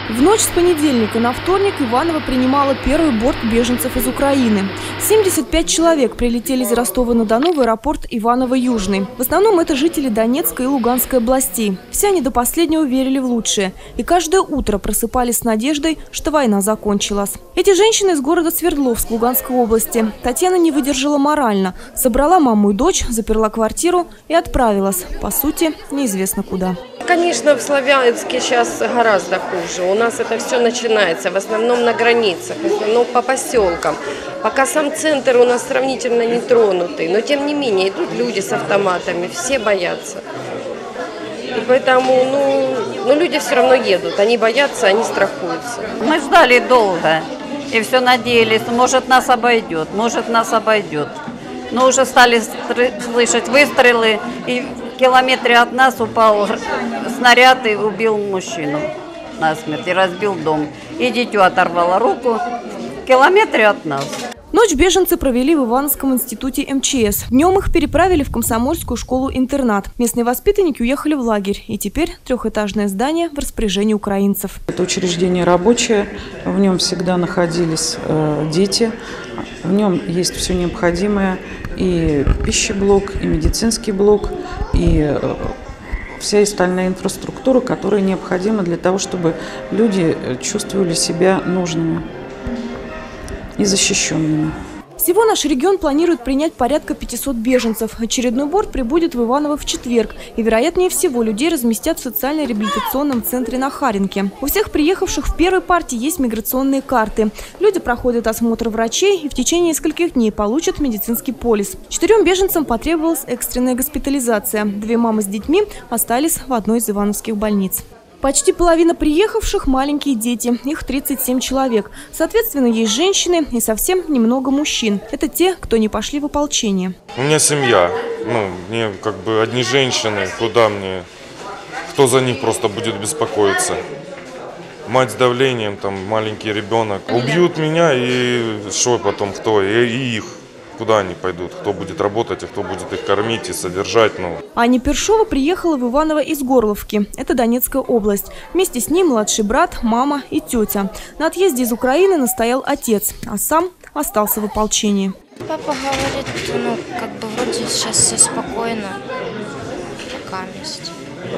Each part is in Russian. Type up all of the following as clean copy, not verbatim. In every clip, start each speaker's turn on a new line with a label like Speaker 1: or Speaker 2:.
Speaker 1: В ночь с понедельника на вторник Иваново принимала первый борт беженцев из Украины. 75 человек прилетели из Ростова-на-Дону в аэропорт Иваново-Южный. В основном это жители Донецкой и Луганской областей. Все они до последнего верили в лучшее. И каждое утро просыпались с надеждой, что война закончилась. Эти женщины из города Свердловск Луганской области. Татьяна не выдержала морально. Собрала маму и дочь, заперла квартиру и отправилась. По сути, неизвестно куда.
Speaker 2: Конечно, в Славянске сейчас гораздо хуже. У нас это все начинается в основном на границах, в основном по поселкам. Пока сам центр у нас сравнительно не тронутый, но тем не менее идут люди с автоматами, все боятся. И поэтому, люди все равно едут, они боятся, они страхуются.
Speaker 3: Мы ждали долго и все надеялись, может нас обойдет, может нас обойдет. Но уже стали слышать выстрелы, и в километре от нас упал снаряд и убил мужчину насмерть, и разбил дом. И дитё оторвало руку в километре от нас.
Speaker 1: Ночь беженцы провели в Ивановском институте МЧС. Днем их переправили в Комсомольскую школу-интернат. Местные воспитанники уехали в лагерь. И теперь трехэтажное здание в распоряжении украинцев.
Speaker 4: Это учреждение рабочее, в нем всегда находились дети. В нем есть все необходимое, и пищеблок, и медицинский блок, и вся остальная инфраструктура, которая необходима для того, чтобы люди чувствовали себя нужными и защищенными.
Speaker 1: Всего наш регион планирует принять порядка 500 беженцев. Очередной борт прибудет в Иваново в четверг. И, вероятнее всего, людей разместят в социально-реабилитационном центре на Харинке. У всех приехавших в первой партии есть миграционные карты. Люди проходят осмотр врачей и в течение нескольких дней получат медицинский полис. 4 беженцам потребовалась экстренная госпитализация. 2 мамы с детьми остались в одной из ивановских больниц. Почти половина приехавших – маленькие дети, их 37 человек. Соответственно, есть женщины и совсем немного мужчин. Это те, кто не пошли в ополчение.
Speaker 5: У меня семья, мне одни женщины, куда мне, кто за них просто будет беспокоиться. Мать с давлением, маленький ребенок. Убьют меня и что потом, кто, и их. Куда они пойдут, кто будет работать, а кто будет их кормить и содержать.
Speaker 1: Аня Першова приехала в Иваново из Горловки. Это Донецкая область. Вместе с ней младший брат, мама и тетя. На отъезде из Украины настоял отец, а сам остался в ополчении.
Speaker 6: Папа говорит, вроде сейчас все спокойно, пока есть.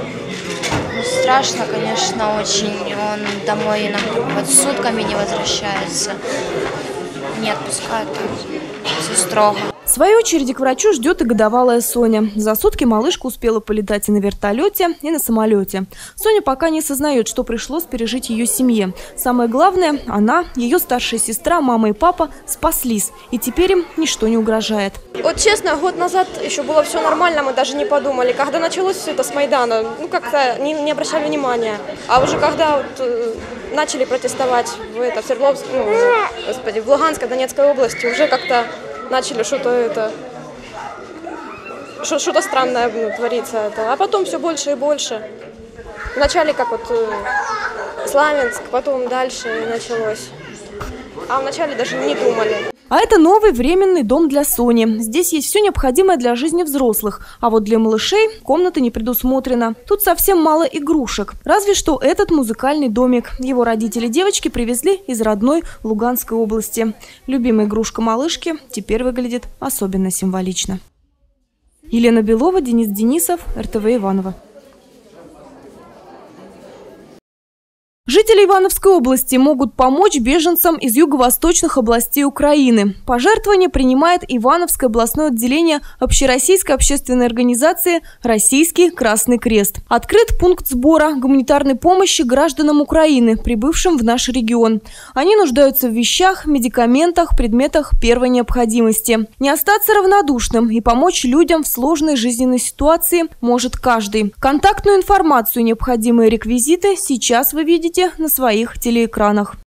Speaker 6: Страшно, конечно, очень. Он домой иногда сутками не возвращается, не отпускают. Все строго.
Speaker 1: В свою очередь к врачу ждет и годовалая Соня. За сутки малышка успела полетать и на вертолете, и на самолете. Соня пока не осознает, что пришлось пережить ее семье. Самое главное, она, ее старшая сестра, мама и папа спаслись. И теперь им ничто не угрожает.
Speaker 7: Вот честно, год назад еще было все нормально, мы даже не подумали. Когда началось все это с Майдана, как-то не обращали внимания. А уже когда начали протестовать в Свердловске, в Луганской, Донецкой области, уже как-то начали что-то странное твориться. А потом все больше и больше. Вначале Славянск, потом дальше началось. А вначале даже не думали.
Speaker 1: А это новый временный дом для Сони. Здесь есть все необходимое для жизни взрослых. А вот для малышей комната не предусмотрена. Тут совсем мало игрушек. Разве что этот музыкальный домик. Его родители девочки привезли из родной Луганской области. Любимая игрушка малышки теперь выглядит особенно символично. Елена Белова, Денис Денисов, РТВ Иваново. Жители Ивановской области могут помочь беженцам из юго-восточных областей Украины. Пожертвования принимает Ивановское областное отделение общероссийской общественной организации «Российский Красный Крест». Открыт пункт сбора гуманитарной помощи гражданам Украины, прибывшим в наш регион. Они нуждаются в вещах, медикаментах, предметах первой необходимости. Не остаться равнодушным и помочь людям в сложной жизненной ситуации может каждый. Контактную информацию и необходимые реквизиты сейчас вы видите на своих телеэкранах.